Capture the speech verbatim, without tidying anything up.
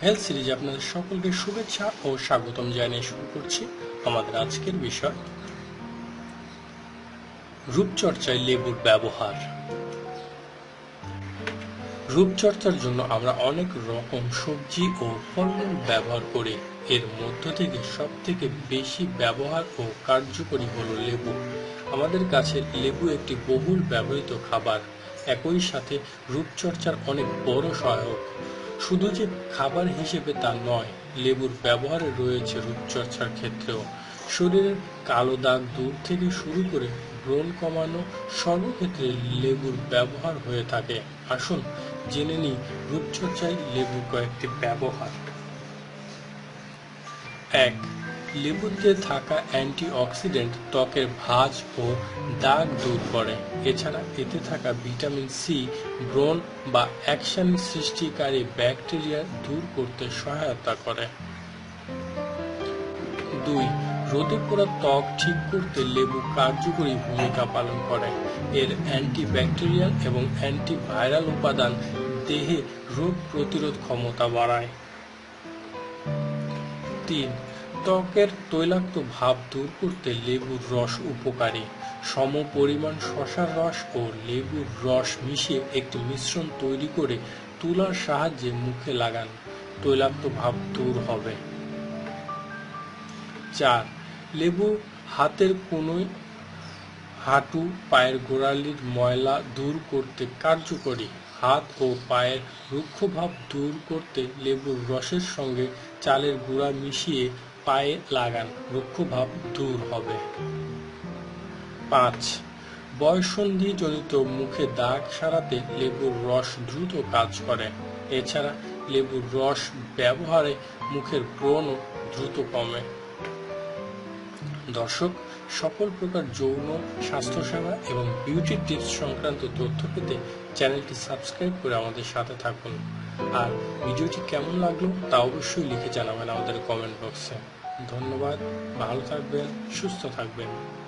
Health সিরিজে আপনাদের সকলকে শুভেচ্ছা ও স্বাগতম জানিয়ে শুরু করছি আমাদের আজকের বিষয় রূপচর্চায় লেবুর ব্যবহার। রূপচর্চার জন্য আমরা অনেক রকম সবজি ও ফলমূল ব্যবহার করি। এর মধ্য থেকে সব থেকে বেশি ব্যবহার ও কার্যকরী হলো লেবু। আমাদের কাছে লেবু একটি বহুল ব্যবহৃত খাবার, একই সাথে রূপচর্চার অনেক বড় সহায়ক। শুধু যে খাবার হিসেবে তা নয়, লেবুর ব্যবহারে রয়েছে রূপচর্চার ক্ষেত্রেও। শরীরের কালো দাগ দূর থেকে শুরু করে ব্রণ কমানো, সর্বক্ষেত্রে লেবুর ব্যবহার হয়ে থাকে। আসুন জেনে নিই রূপচর্চায় লেবুর কয়েকটি ব্যবহার। এক, লেবুতে থাকা অ্যান্টিঅক্সিডেন্ট ত্বকের ভাঁজ ও দাগ দূর করে। এছাড়া এতে থাকা ভিটামিন সি ব্রণ বা অ্যাকশন সৃষ্টিকারী ব্যাকটেরিয়া দূর করতে সহায়তা করে। দুই, রোদে পোড়া ত্বক ঠিক করতে লেবু কার্যকরী ভূমিকা পালন করে। এর অ্যান্টিব্যাকটেরিয়াল এবং অ্যান্টিভাইরাল উপাদান দেহে রোগ প্রতিরোধ ক্ষমতা বাড়ায়। তিন, ত্বকের তৈলাক্ত ভাব দূর করতে লেবুর রস উপকারী। সম পরিমাণ শসার রস ও লেবুর রস মিশিয়ে একটি মিশ্রণ তৈরি করে তুলার সাহায্যে মুখে লাগান, তৈলাক্ত ভাব দূর হবে। চার, লেবু হাতের কনুই, হাঁটু, পায়ের গোড়ালির ময়লা দূর করতে কার্যকরী। হাত ও পায়ের রুক্ষভাব দূর করতে লেবুর রসের সঙ্গে চালের গুঁড়া মিশিয়ে পায়ে লাগান, রুক্ষভাব দূর হবে। পাঁচ, বয়ঃসন্ধিজনিত মুখে দাগ সারাতে লেবুর রস দ্রুত কাজ করে। এছাড়া লেবুর রস ব্যবহারে মুখের ব্রণও দ্রুত কমে। দর্শক, সকল প্রকার যৌন স্বাস্থ্যসেবা এবং বিউটি টিপস সংক্রান্ত তথ্য পেতে চ্যানেলটি সাবস্ক্রাইব করে আমাদের সাথে থাকুন। আর ভিডিওটি কেমন লাগলো তা অবশ্যই লিখে জানাবেন আমাদের কমেন্ট বক্সে। ধন্যবাদ, ভালো থাকবেন, সুস্থ থাকবেন।